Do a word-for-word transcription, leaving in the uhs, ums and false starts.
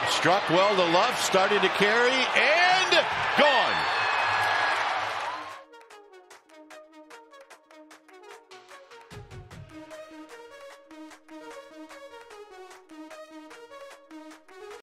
Struck well to left, starting to carry, and gone.